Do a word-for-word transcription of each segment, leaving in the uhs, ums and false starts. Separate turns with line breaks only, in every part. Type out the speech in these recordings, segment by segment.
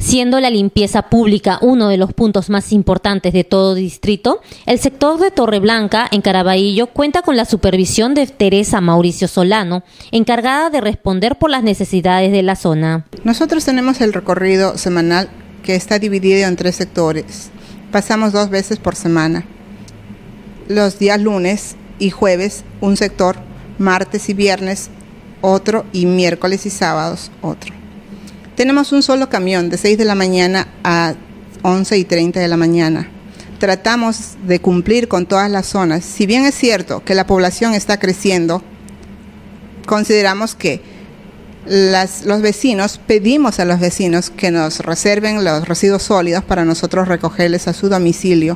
Siendo la limpieza pública uno de los puntos más importantes de todo distrito, el sector de Torreblanca, en Caraballo, cuenta con la supervisión de Teresa Mauricio Solano, encargada de responder por las necesidades de la zona.
Nosotros tenemos el recorrido semanal que está dividido en tres sectores. Pasamos dos veces por semana. Los días lunes y jueves, un sector, martes y viernes, otro, y miércoles y sábados, otro. Tenemos un solo camión de seis de la mañana a once y treinta de la mañana. Tratamos de cumplir con todas las zonas. Si bien es cierto que la población está creciendo, consideramos que las, los vecinos, pedimos a los vecinos que nos reserven los residuos sólidos para nosotros recogerles a su domicilio.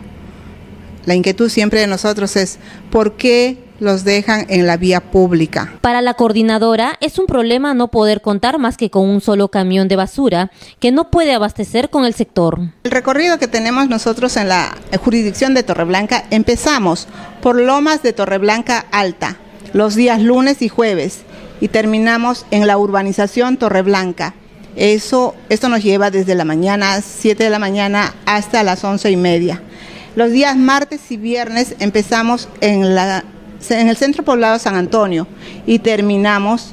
La inquietud siempre de nosotros es ¿por qué los dejan en la vía pública?
Para la coordinadora es un problema no poder contar más que con un solo camión de basura que no puede abastecer con el sector.
El recorrido que tenemos nosotros en la jurisdicción de Torreblanca, empezamos por Lomas de Torreblanca Alta, los días lunes y jueves, y terminamos en la urbanización Torreblanca. Eso, esto nos lleva desde la mañana, siete de la mañana, hasta las once y media. Los días martes y viernes empezamos en la en el centro poblado San Antonio y terminamos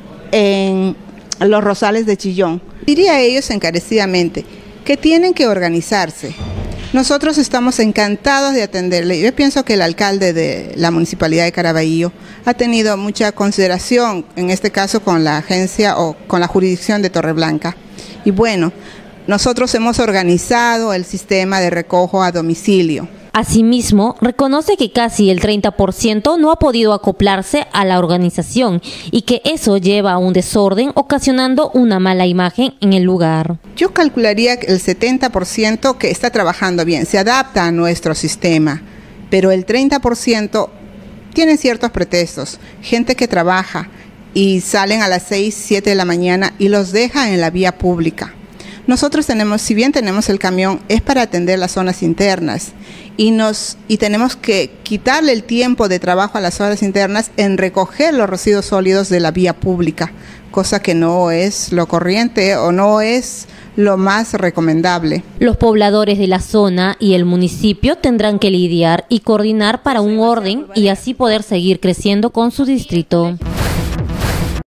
en los Rosales de Chillón. Diría a ellos encarecidamente que tienen que organizarse. Nosotros estamos encantados de atenderle. Yo pienso que el alcalde de la Municipalidad de Caraballo ha tenido mucha consideración, en este caso con la agencia o con la jurisdicción de Torreblanca. Y bueno, nosotros hemos organizado el sistema de recojo a domicilio.
Asimismo, reconoce que casi el treinta por ciento no ha podido acoplarse a la organización y que eso lleva a un desorden, ocasionando una mala imagen en el lugar.
Yo calcularía que el setenta por ciento que está trabajando bien, se adapta a nuestro sistema, pero el treinta por ciento tiene ciertos pretextos, gente que trabaja y salen a las seis, siete de la mañana y los deja en la vía pública. Nosotros tenemos, si bien tenemos el camión, es para atender las zonas internas y, nos, y tenemos que quitarle el tiempo de trabajo a las zonas internas en recoger los residuos sólidos de la vía pública, cosa que no es lo corriente o no es lo más recomendable.
Los pobladores de la zona y el municipio tendrán que lidiar y coordinar para un orden y así poder seguir creciendo con su distrito.